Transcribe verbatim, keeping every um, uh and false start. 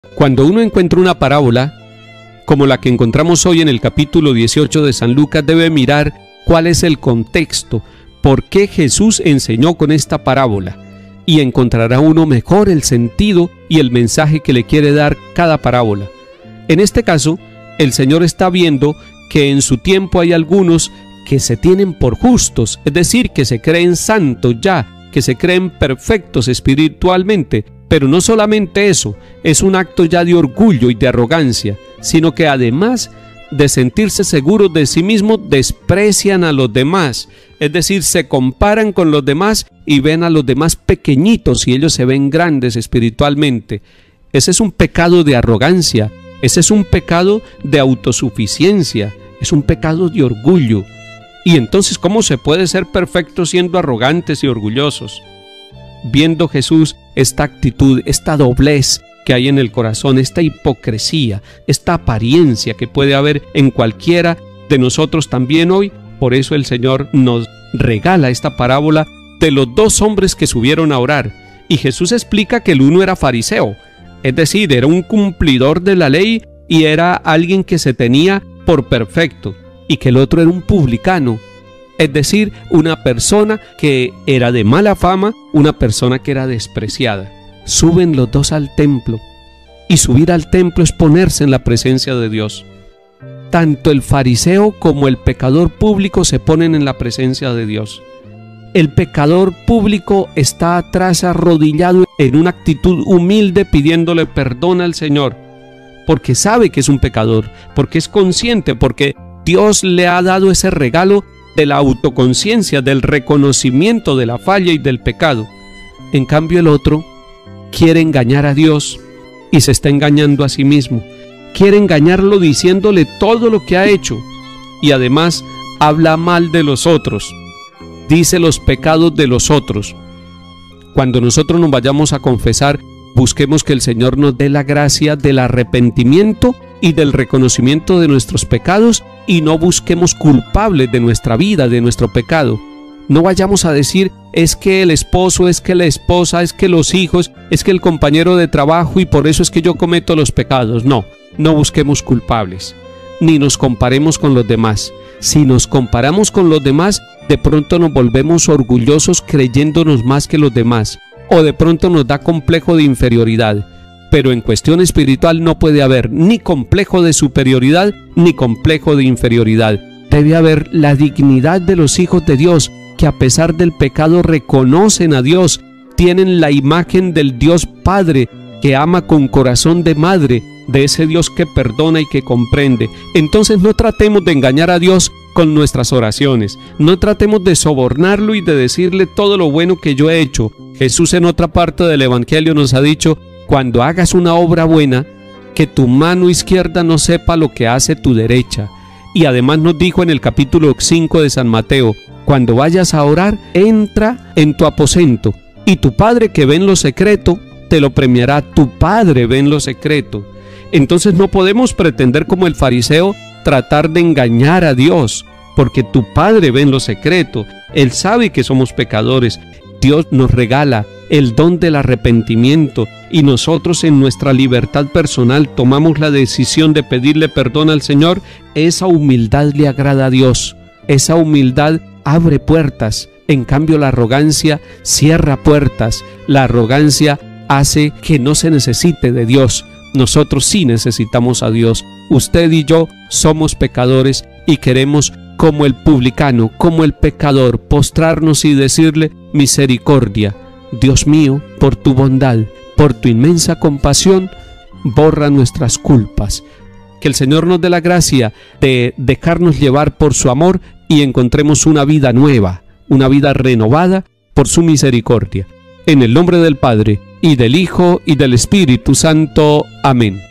Cuando uno encuentra una parábola, como la que encontramos hoy en el capítulo dieciocho de San Lucas, debe mirar cuál es el contexto, por qué Jesús enseñó con esta parábola, y encontrará uno mejor el sentido y el mensaje que le quiere dar cada parábola. En este caso, el Señor está viendo que en su tiempo hay algunos que se tienen por justos, es decir, que se creen santos ya, que se creen perfectos espiritualmente, pero no solamente eso, es un acto ya de orgullo y de arrogancia, sino que además de sentirse seguros de sí mismos, desprecian a los demás, es decir, se comparan con los demás y ven a los demás pequeñitos y ellos se ven grandes espiritualmente. Ese es un pecado de arrogancia, ese es un pecado de autosuficiencia, es un pecado de orgullo. Y entonces, ¿cómo se puede ser perfecto siendo arrogantes y orgullosos? Viendo Jesús esta actitud, esta doblez que hay en el corazón, esta hipocresía, esta apariencia que puede haber en cualquiera de nosotros también hoy, por eso el Señor nos regala esta parábola de los dos hombres que subieron a orar. Y Jesús explica que el uno era fariseo, es decir, era un cumplidor de la ley y era alguien que se tenía por perfecto, y que el otro era un publicano, es decir, una persona que era de mala fama, una persona que era despreciada. Suben los dos al templo, y subir al templo es ponerse en la presencia de Dios. Tanto el fariseo como el pecador público se ponen en la presencia de Dios. El pecador público está atrás arrodillado en una actitud humilde pidiéndole perdón al Señor, porque sabe que es un pecador, porque es consciente, porque Dios le ha dado ese regalo de la autoconciencia, del reconocimiento de la falla y del pecado. En cambio el otro quiere engañar a Dios y se está engañando a sí mismo. Quiere engañarlo diciéndole todo lo que ha hecho y además habla mal de los otros, dice los pecados de los otros. Cuando nosotros nos vayamos a confesar, busquemos que el Señor nos dé la gracia del arrepentimiento y del reconocimiento de nuestros pecados, y no busquemos culpables de nuestra vida, de nuestro pecado. No vayamos a decir, es que el esposo, es que la esposa, es que los hijos, es que el compañero de trabajo y por eso es que yo cometo los pecados. No, no busquemos culpables, ni nos comparemos con los demás. Si nos comparamos con los demás, de pronto nos volvemos orgullosos creyéndonos más que los demás, o de pronto nos da complejo de inferioridad. Pero en cuestión espiritual no puede haber ni complejo de superioridad ni complejo de inferioridad. Debe haber la dignidad de los hijos de Dios, que a pesar del pecado reconocen a Dios, tienen la imagen del Dios Padre, que ama con corazón de madre, de ese Dios que perdona y que comprende. Entonces no tratemos de engañar a Dios con nuestras oraciones, no tratemos de sobornarlo y de decirle todo lo bueno que yo he hecho. Jesús en otra parte del Evangelio nos ha dicho, cuando hagas una obra buena, que tu mano izquierda no sepa lo que hace tu derecha. Y además nos dijo en el capítulo cinco de San Mateo, cuando vayas a orar, entra en tu aposento, y tu Padre que ve en lo secreto, te lo premiará. Tu Padre ve en lo secreto. Entonces no podemos pretender como el fariseo tratar de engañar a Dios, porque tu Padre ve en lo secreto. Él sabe que somos pecadores. Dios nos regala el don del arrepentimiento y nosotros en nuestra libertad personal tomamos la decisión de pedirle perdón al Señor. Esa humildad le agrada a Dios, esa humildad abre puertas. En cambio la arrogancia cierra puertas, la arrogancia hace que no se necesite de Dios. Nosotros sí necesitamos a Dios. Usted y yo somos pecadores y queremos, como el publicano, como el pecador, postrarnos y decirle misericordia. Dios mío, por tu bondad, por tu inmensa compasión, borra nuestras culpas. Que el Señor nos dé la gracia de dejarnos llevar por su amor y encontremos una vida nueva, una vida renovada por su misericordia. En el nombre del Padre, y del Hijo, y del Espíritu Santo. Amén.